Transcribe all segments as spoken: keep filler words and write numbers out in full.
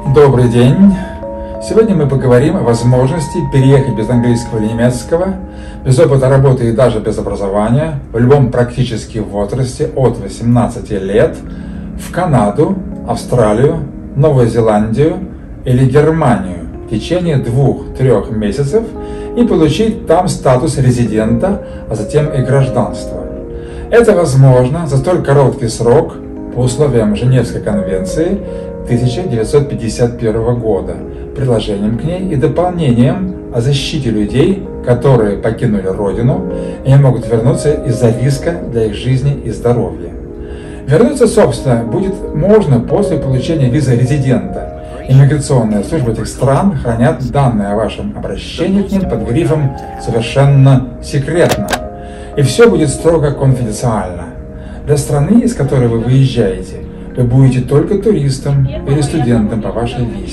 Добрый день! Сегодня мы поговорим о возможности переехать без английского или немецкого, без опыта работы и даже без образования, в любом практически возрасте от восемнадцати лет, в Канаду, Австралию, Новую Зеландию или Германию в течение двух-трех месяцев и получить там статус резидента, а затем и гражданство. Это возможно за столь короткий срок по условиям Женевской конвенции тысяча девятьсот пятьдесят первого года, приложением к ней и дополнением о защите людей, которые покинули родину и не могут вернуться из-за риска для их жизни и здоровья. Вернуться, собственно, будет можно после получения визы резидента. Иммиграционные службы этих стран хранят данные о вашем обращении к ним под грифом «совершенно секретно». И все будет строго конфиденциально. Для страны, из которой вы выезжаете, вы будете только туристом или студентом по вашей визе.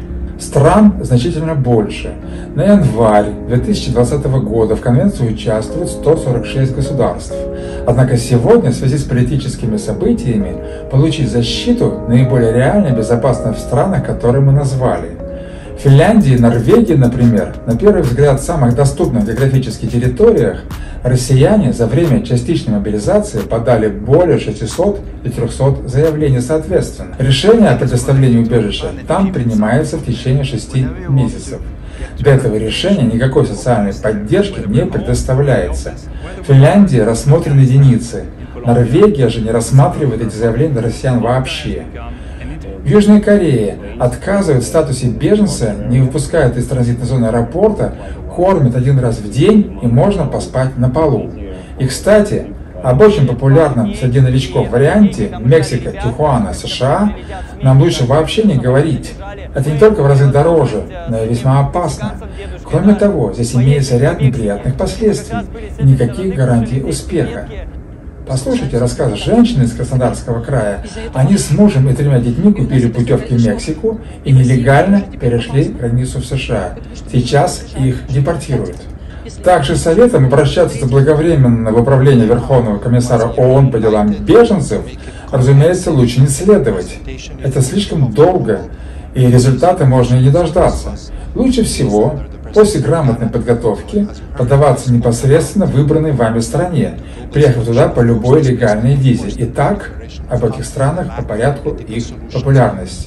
Стран значительно больше. На январь две тысячи двадцатого года в конвенции участвуют сто сорок шесть государств. Однако сегодня, в связи с политическими событиями, получить защиту наиболее реально и безопасно в странах, которые мы назвали. В Финляндии и Норвегии, например, на первый взгляд самых доступных географических территориях, россияне за время частичной мобилизации подали более шестисот и трёхсот заявлений соответственно. Решение о предоставлении убежища там принимается в течение шести месяцев. До этого решения никакой социальной поддержки не предоставляется. В Финляндии рассмотрены единицы. Норвегия же не рассматривает эти заявления для россиян вообще. В Южной Корее отказывают в статусе беженца, не выпускают из транзитной зоны аэропорта, кормят один раз в день и можно поспать на полу. И, кстати, об очень популярном среди новичков варианте Мексика, Тихуана, США нам лучше вообще не говорить. Это не только в разы дороже, но и весьма опасно. Кроме того, здесь имеется ряд неприятных последствий и никаких гарантий успеха. Послушайте рассказ женщины из Краснодарского края. Они с мужем и тремя детьми купили путевки в Мексику и нелегально перешли границу в США. Сейчас их депортируют. Также советом обращаться заблаговременно в управление Верховного комиссара ООН по делам беженцев, разумеется, лучше не следовать. Это слишком долго, и результаты можно и не дождаться. Лучше всего после грамотной подготовки подаваться непосредственно в выбранной вами стране, приехав туда по любой легальной визе. Итак, об этих странах по порядку их популярности.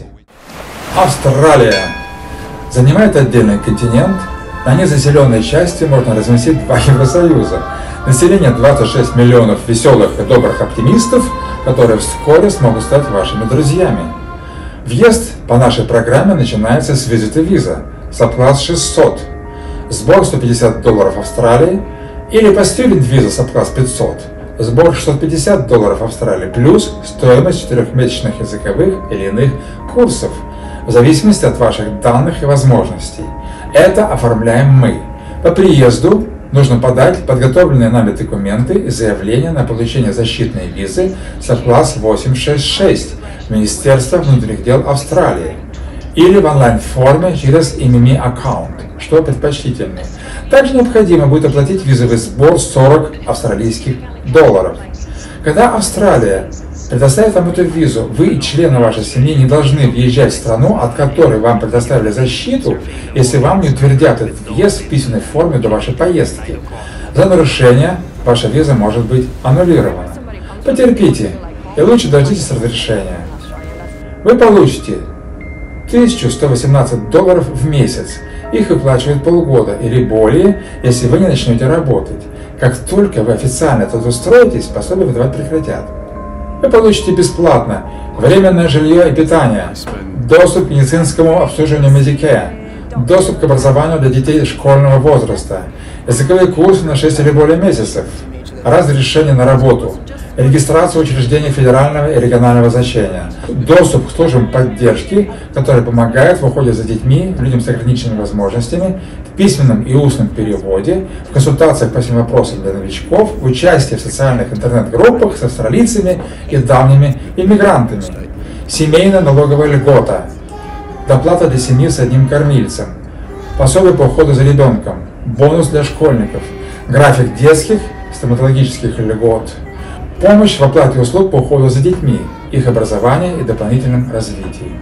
Австралия занимает отдельный континент. На незаселенной части можно разместить два Евросоюза. Население двадцать шесть миллионов веселых и добрых оптимистов, которые вскоре смогут стать вашими друзьями. Въезд по нашей программе начинается с визита виза, Subclass шестьсот. Сбор сто пятьдесят долларов Австралии или по Student Visa Subclass пятьсот. Сбор шестьсот пятьдесят долларов Австралии плюс стоимость четырехмесячных языковых или иных курсов, в зависимости от ваших данных и возможностей. Это оформляем мы. По приезду нужно подать подготовленные нами документы и заявление на получение защитной визы Subclass восемьсот шестьдесят шесть в Министерство внутренних дел Австралии или в онлайн-форме через эм эм и аккаунт, что предпочтительнее. Также необходимо будет оплатить визовый сбор сорок австралийских долларов. Когда Австралия предоставит вам эту визу, вы и члены вашей семьи не должны въезжать в страну, от которой вам предоставили защиту, если вам не утвердят этот въезд в письменной форме до вашей поездки. За нарушение ваша виза может быть аннулирована. Потерпите и лучше дождитесь разрешения. Вы получите тысячу сто восемнадцать долларов в месяц. Их выплачивают полгода или более, если вы не начнете работать. Как только вы официально тут устроитесь, пособие выдавать прекратят. Вы получите бесплатно временное жилье и питание, доступ к медицинскому обслуживанию Medicare, доступ к образованию для детей школьного возраста, языковые курсы на шесть или более месяцев, разрешение на работу, регистрацию учреждений федерального и регионального значения, доступ к службам поддержки, которые помогают в уходе за детьми, людям с ограниченными возможностями, в письменном и устном переводе, в консультациях по всем вопросам для новичков, в участии в социальных интернет-группах с австралийцами и давними иммигрантами, семейная налоговая льгота, доплата для семьи с одним кормильцем, пособие по уходу за ребенком, бонус для школьников, график детских, стоматологических льгот, помощь в оплате услуг по уходу за детьми, их образованию и дополнительном развитии.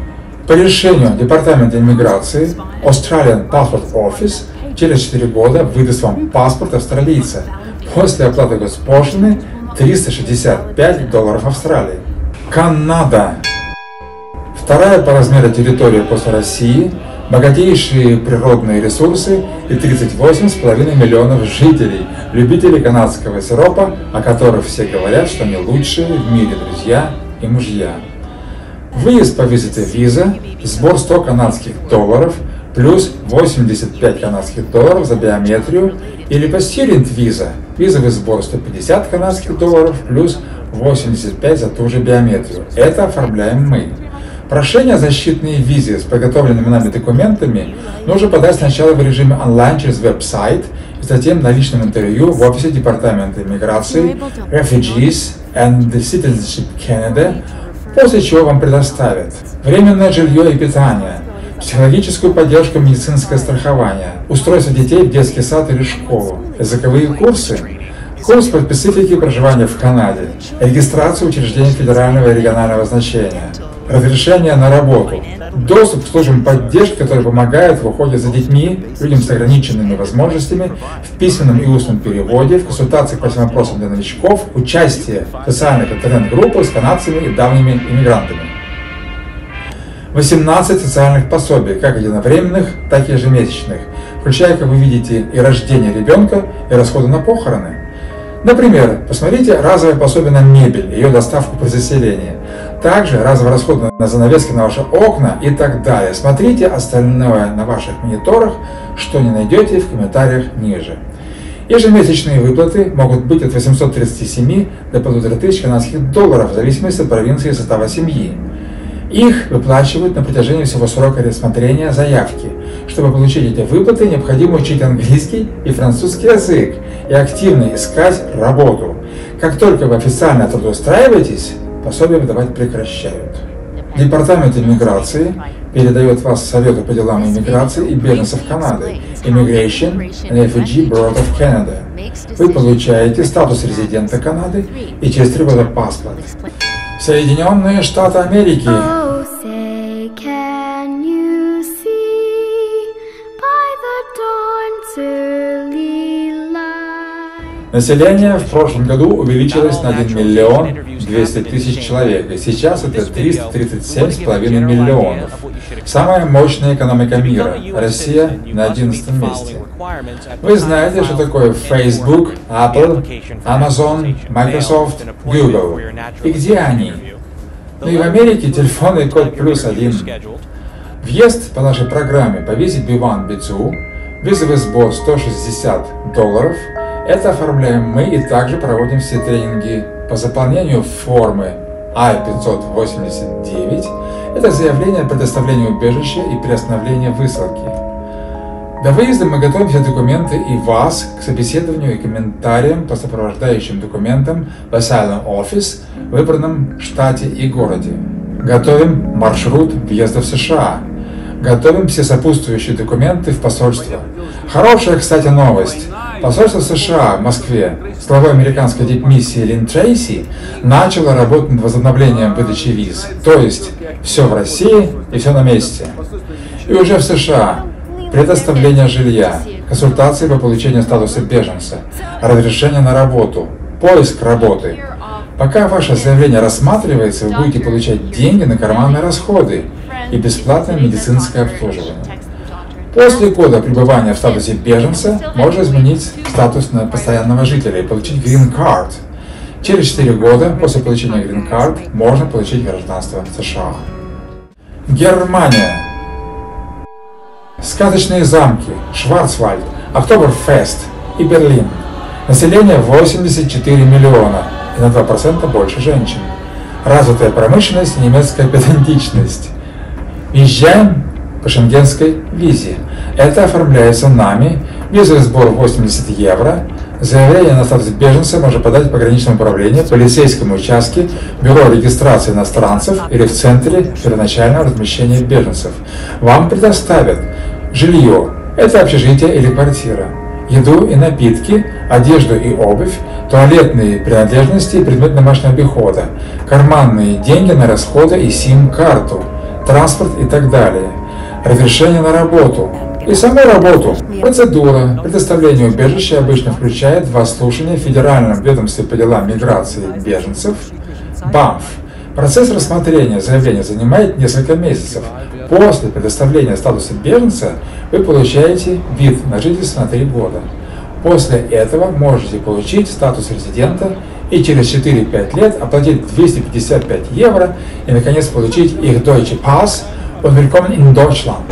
По решению Департамента иммиграции Australian Passport Office через четыре года выдаст вам паспорт австралийца после оплаты госпошлины триста шестьдесят пять долларов Австралии. Канада. Вторая по размеру территория после России, богатейшие природные ресурсы и тридцать восемь с половиной миллионов жителей, любителей канадского сиропа, о которых все говорят, что они лучшие в мире друзья и мужья. Выезд по визите виза, сбор сто канадских долларов, плюс восемьдесят пять канадских долларов за биометрию, или по студент виза, визовый сбор сто пятьдесят канадских долларов, плюс восемьдесят пять за ту же биометрию. Это оформляем мы. Прошение о защитной визе с подготовленными нами документами нужно подать сначала в режиме онлайн через веб-сайт, и затем на личном интервью в офисе Департамента иммиграции Refugees and Citizenship Canada, после чего вам предоставят временное жилье и питание, психологическую поддержку, медицинское страхование, устройство детей в детский сад или школу, языковые курсы, курс по специфике проживания в Канаде, регистрацию учреждений федерального и регионального значения, разрешение на работу, доступ к службам поддержки, которые помогают в уходе за детьми, людям с ограниченными возможностями, в письменном и устном переводе, в консультациях по всем вопросам для новичков, участие в социальных интернет-группах с канадцами и давними иммигрантами. восемнадцать социальных пособий, как единовременных, так и ежемесячных, включая, как вы видите, и рождение ребенка, и расходы на похороны. Например, посмотрите разовое пособие на мебель, ее доставку при заселении. Также разовые расходы на занавески на ваши окна и так далее. Смотрите остальное на ваших мониторах, что не найдете в комментариях ниже. Ежемесячные выплаты могут быть от восьмисот тридцати семи до полутора тысяч канадских долларов в зависимости от провинции и состава семьи. Их выплачивают на протяжении всего срока рассмотрения заявки. Чтобы получить эти выплаты, необходимо учить английский и французский язык и активно искать работу. Как только вы официально трудоустраиваетесь, пособие выдавать прекращают. Департамент иммиграции передает вас Совету по делам иммиграции и беженцев Канады Immigration and Refugee Bureau of Canada. Вы получаете статус резидента Канады и через три года паспорт. Соединенные Штаты Америки. Население в прошлом году увеличилось на один миллион двести тысяч человек, и сейчас это триста тридцать семь с половиной миллионов. Самая мощная экономика мира. Россия на одиннадцатом месте. Вы знаете, что такое Facebook, Apple, Amazon, Microsoft, Google. И где они? Ну и в Америке телефонный код плюс один. Въезд по нашей программе по визе би один би два, визовый сбор сто шестьдесят долларов. Это оформляем мы и также проводим все тренинги по заполнению формы ай пятьсот восемьдесят девять. Это заявление о предоставлении убежища и приостановления высылки. До выезда мы готовим все документы и вас к собеседованию и комментариям по сопровождающим документам в Asylum Office в выбранном штате и городе. Готовим маршрут въезда в США. Готовим все сопутствующие документы в посольство. Хорошая, кстати, новость. Посольство США в Москве с главой американской дипмиссии Лин Трейси начало работать над возобновлением выдачи виз. То есть все в России и все на месте. И уже в США предоставление жилья, консультации по получению статуса беженца, разрешение на работу, поиск работы. Пока ваше заявление рассматривается, вы будете получать деньги на карманные расходы и бесплатное медицинское обслуживание. После года пребывания в статусе беженца можно изменить статус на постоянного жителя и получить Green Card. Через четыре года после получения Green Card можно получить гражданство США. Германия. Сказочные замки, Шварцвальд, Октоберфест и Берлин. Население восемьдесят четыре миллиона и на два процента больше женщин. Развитая промышленность и немецкая педантичность. Въезжаем по шенгенской визе. Это оформляется нами. Визовый сбор восемьдесят евро. Заявление на статус беженца можно подать в пограничном управлении, полицейском участке, бюро регистрации иностранцев или в центре первоначального размещения беженцев. Вам предоставят жилье. Это общежитие или квартира. Еду и напитки, одежду и обувь, туалетные принадлежности и предмет домашнего обихода, карманные деньги на расходы и сим-карту. транспорт и так далее, разрешение на работу и саму работу. Процедура предоставления убежища обычно включает два слушания в Федеральном ведомстве по делам миграции и беженцев БАМФ. Процесс рассмотрения заявления занимает несколько месяцев. После предоставления статуса беженца вы получаете вид на жительство на три года. После этого можете получить статус резидента и через четыре-пять лет оплатить двести пятьдесят пять евро и наконец получить их Deutsche Pass und Willkommen in Deutschland.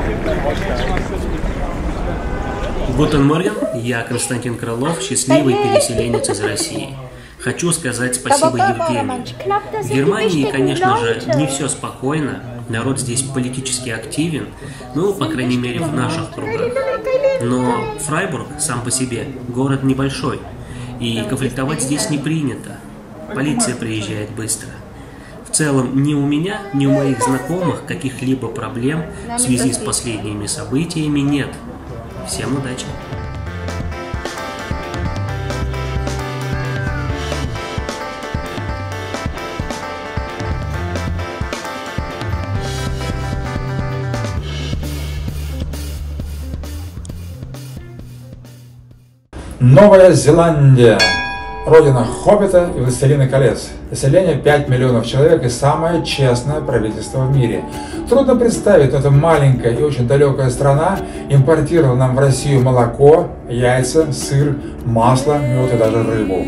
Guten Morgen, я Константин Крылов, счастливый переселенец из России. Хочу сказать спасибо Евгению. В Германии, конечно же, не все спокойно, народ здесь политически активен, ну, по крайней мере, в наших кругах. Но Фрайбург сам по себе город небольшой, и конфликтовать здесь не принято. Полиция приезжает быстро. В целом, ни у меня, ни у моих знакомых каких-либо проблем в связи с последними событиями нет. Всем удачи! Новая Зеландия. Родина Хоббита и Властелина колец. Население пять миллионов человек и самое честное правительство в мире. Трудно представить, что эта маленькая и очень далекая страна импортировала нам в Россию молоко, яйца, сыр, масло, мед и даже рыбу.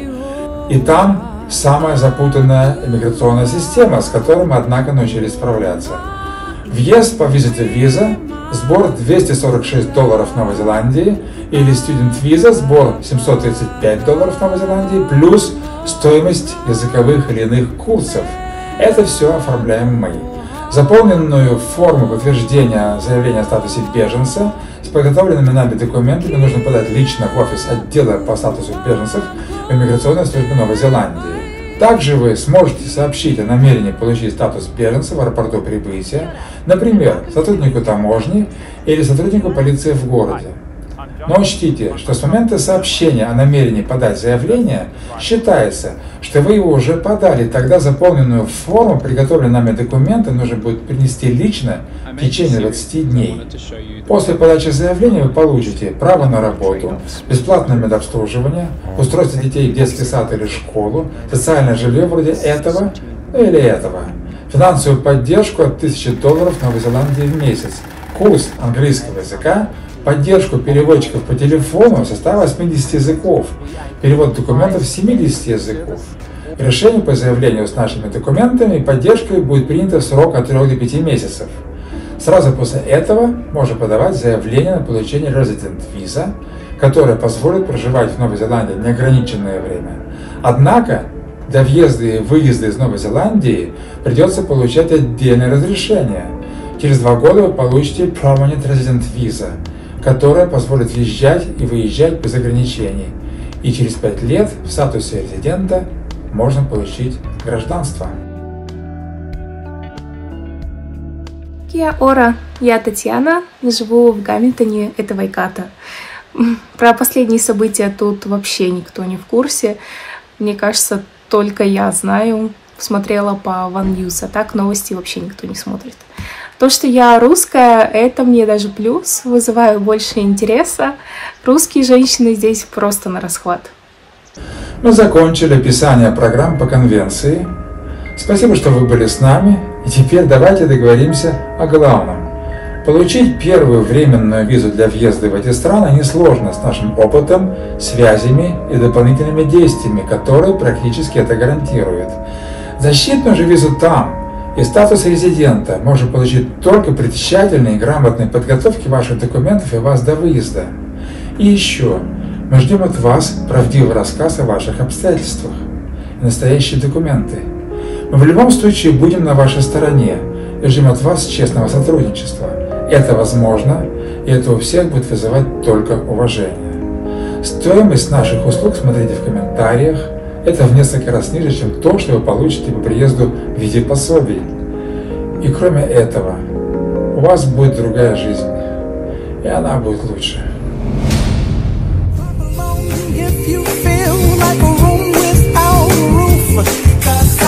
И там самая запутанная иммиграционная система, с которой мы, однако, научились справляться. Въезд по визите виза, сбор двести сорок шесть долларов в Новой Зеландии, или Student Visa, сбор семьсот тридцать пять долларов в Новой Зеландии, плюс стоимость языковых или иных курсов. Это все оформляем мы. Заполненную форму подтверждения заявления о статусе беженца с подготовленными нами документами нужно подать лично в офис отдела по статусу беженцев в иммиграционной службе Новой Зеландии. Также вы сможете сообщить о намерении получить статус беженца в аэропорту прибытия, например, сотруднику таможни или сотруднику полиции в городе. Но учтите, что с момента сообщения о намерении подать заявление считается, что вы его уже подали, тогда заполненную форму, приготовленные нами документы нужно будет принести лично в течение двадцати дней. После подачи заявления вы получите право на работу, бесплатное медобслуживание, устройство детей в детский сад или школу, социальное жилье вроде этого или этого, финансовую поддержку от тысячи долларов в Новой Зеландии в месяц, курс английского языка, поддержку переводчиков по телефону в составе восьмидесяти языков, перевод документов с семидесяти языков. Решение по заявлению с нашими документами и поддержкой будет принято в срок от трёх до пяти месяцев. Сразу после этого можно подавать заявление на получение Resident Visa, которое позволит проживать в Новой Зеландии неограниченное время. Однако для въезда и выезда из Новой Зеландии придется получать отдельное разрешение. Через два года вы получите Permanent Resident Visa, которая позволит въезжать и выезжать без ограничений. И через пять лет в статусе резидента можно получить гражданство. Kia ora, я Татьяна, живу в Гамильтоне, это Вайката. Про последние события тут вообще никто не в курсе. Мне кажется, только я знаю, смотрела по One News, а так новости вообще никто не смотрит. То, что я русская, это мне даже плюс, вызываю больше интереса. Русские женщины здесь просто на расхват. Мы закончили описание программ по конвенции. Спасибо, что вы были с нами. И теперь давайте договоримся о главном. Получить первую временную визу для въезда в эти страны несложно с нашим опытом, связями и дополнительными действиями, которые практически это гарантируют. Защитную же визу там и статус резидента можно получить только при тщательной и грамотной подготовке ваших документов и вас до выезда. И еще, мы ждем от вас правдивый рассказ о ваших обстоятельствах и настоящие документы. Мы в любом случае будем на вашей стороне и ждем от вас честного сотрудничества. Это возможно, и это у всех будет вызывать только уважение. Стоимость наших услуг смотрите в комментариях. Это в несколько раз ниже, чем то, что вы получите по приезду в виде пособий. И кроме этого, у вас будет другая жизнь, и она будет лучше. If you feel like a room without a roof,